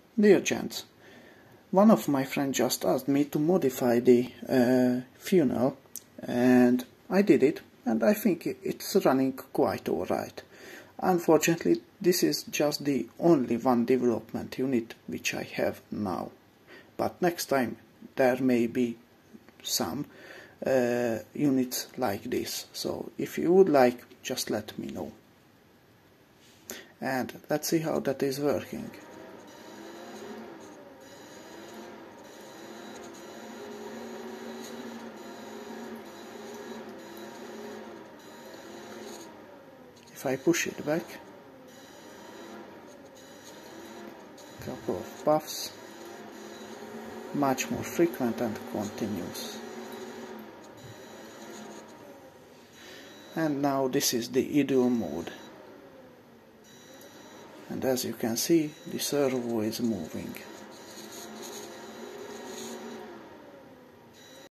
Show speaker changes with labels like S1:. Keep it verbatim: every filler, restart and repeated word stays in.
S1: Dear gents, one of my friends just asked me to modify the uh, funnel, and I did it, and I think it's running quite alright. Unfortunately, this is just the only one development unit which I have now, but next time there may be some uh, units like this, so if you would like, just let me know. And let's see how that is working. If I push it back, couple of puffs, much more frequent and continuous. And now this is the idle mode. And as you can see, the servo is moving.